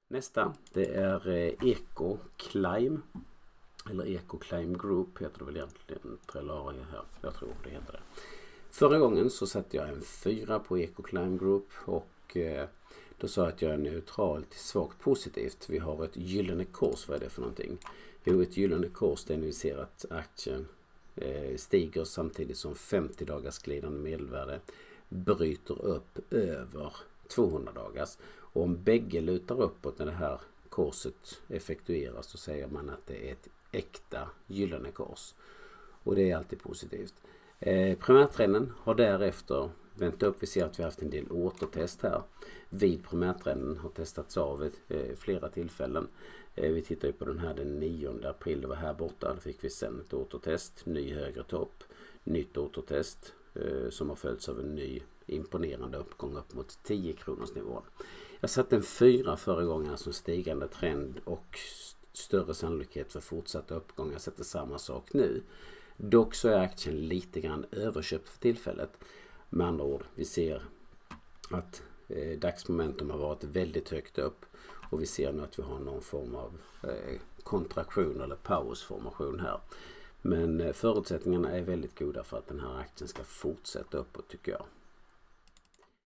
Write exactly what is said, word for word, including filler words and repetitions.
Nästa, det är Eco Climb, eller Eco Climb Group heter det väl egentligen, Trelaria här, jag tror det heter det. Förra gången så satte jag en fyra på Eco Climb Group och eh, då sa jag att jag är neutral till svagt positivt. Vi har ett gyllene kors, vad är det för någonting? Jo, ett gyllene kors, det är när vi ser att aktien eh, stiger samtidigt som femtio dagars glidande medelvärde bryter upp över tvåhundra dagars. Och om bägge lutar uppåt när det här korset effektueras så säger man att det är ett äkta gyllene kors. Och det är alltid positivt. Eh, primärtrenden har därefter vänt upp. Vi ser att vi har haft en del återtest här. Vid primärtrenden har testats av ett, eh, flera tillfällen. Eh, vi tittar ju på den här den nionde april. Det var här borta. Då fick vi sen ett återtest. Ny högre topp. Nytt återtest eh, som har följts av en ny imponerande uppgång upp mot tio kronors nivån. Jag satte en fyra förra gången, alltså stigande trend och större sannolikhet för fortsatta uppgångar. Jag sätter samma sak nu. Dock så är aktien lite grann överköpt för tillfället. Med andra ord, vi ser att eh, dagsmomentum har varit väldigt högt upp och vi ser nu att vi har någon form av eh, kontraktion eller pausformation här. Men eh, förutsättningarna är väldigt goda för att den här aktien ska fortsätta uppåt, tycker jag.